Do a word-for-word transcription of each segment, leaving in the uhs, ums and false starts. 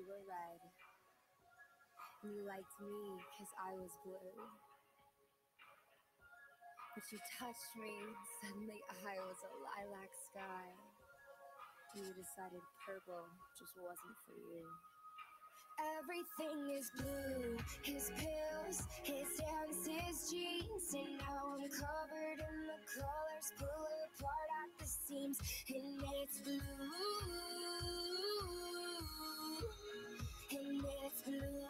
you were red, and you liked me because I was blue. But you touched me, and suddenly I was a lilac sky. And you decided purple just wasn't for you. Everything is blue, his pills, his hands, his jeans. And now I'm covered in the colors, pull apart at the seams. And it's blue, and it's blue.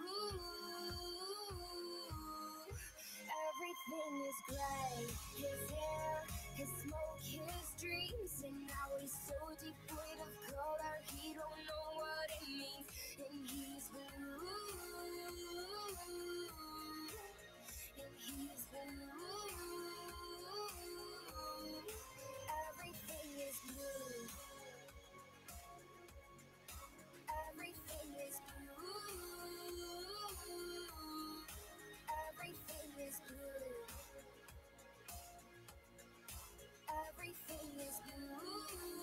Everything is gray, his hair, his smoke, his dreams. And now he's so devoid of color, he don't know what it means. And he's blue, and he's blue. Everything is blue, everything is blue. Everything is blue, everything is blue.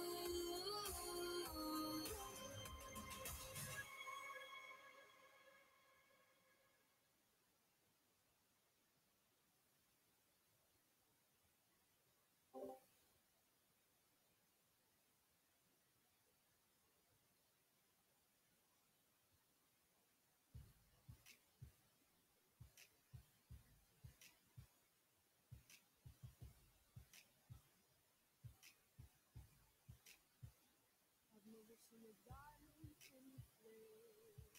I've never seen a diamond in the flame.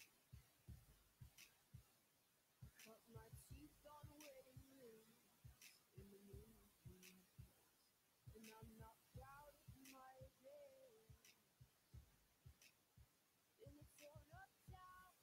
Cut my teeth on wedding rings in the moonbeam, and I'm not proud of my day. In a torn up town,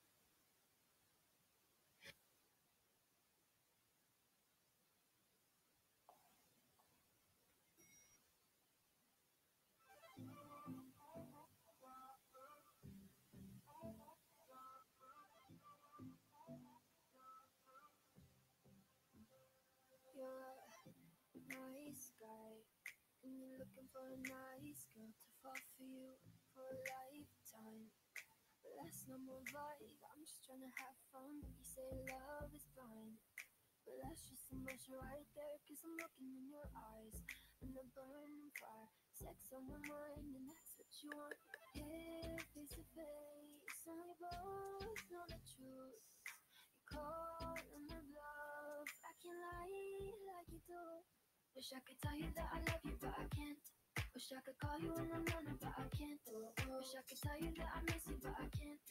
you're a nice guy, and you're looking for a nice girl to fall for you for a lifetime. But that's not my vibe, I'm just trying to have fun. You say love is blind, but that's just emotion right there. Cause I'm looking in your eyes, and the burning fire, sex on my mind, and that's what you want. Here, face to face, and we both know the truth. You call on my bluff, I can't lie like you do. Wish I could tell you that I love you, but I can't. Wish I could call you in the morning, but I can't. Wish I could tell you that I miss you, but I can't.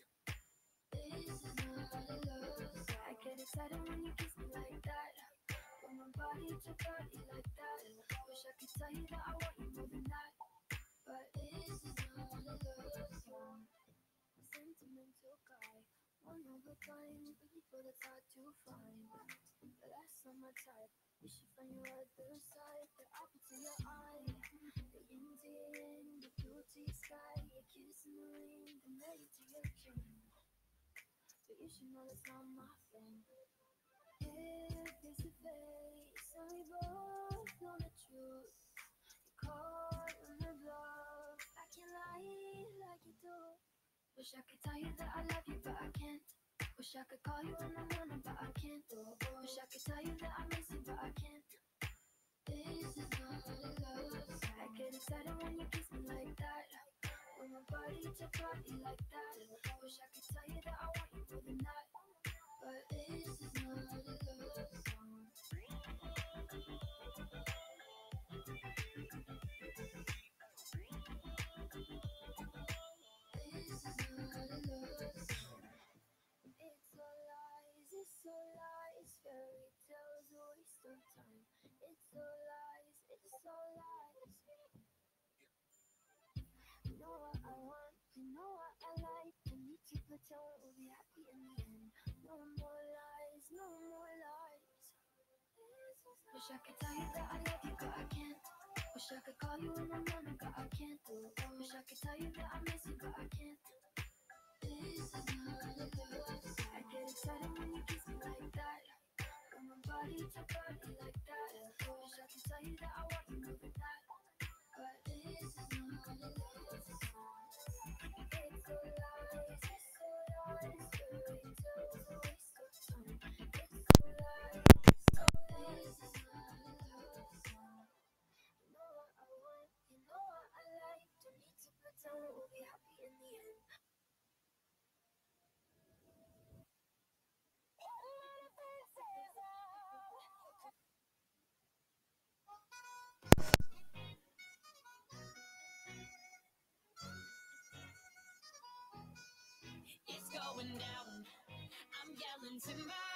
This is not a love song. I get excited when you kiss me like that, from my body to body like that. Wish I could tell you that I want you more than that, but this is not a love song. A sentimental guy, one of a kind, but you feel it's hard to find. But that's not my type. You should find your other side, the apple to your eye, the yin to your yin, the blue to your sky, your kiss in the rain, the night to your king. But you should know that's not my thing. Here, face to face, and we both know the truth. You call on the bluff, I can't lie like you do. Wish I could tell you that I love you, but I can't. Wish I could call you in the morning, but I can't. Wish I could tell you that I miss you, but I can't. This is not a love song. I get excited when you kiss me like that, from my body to body like that. Wish I could tell you that I want you more than that, but this is not a love song. This is not a love song. It's all lies, it's all lies, fairy tales, a waste of time. It's all lies, it's all lies. You know what I want, you know what I like. I need to pretend we'll be happy in the end. No more lies, no more lies. Wish I could tell you that I love you, but I can't. Wish I could call you in the morning, but I can't. Wish I could tell you that I miss you, but I can't. This is not a love song. I get excited when you kiss me like that, from my body to body like that. Wish I could tell you that I want you more than that, but this is not a love song. It's so lies, it's so into my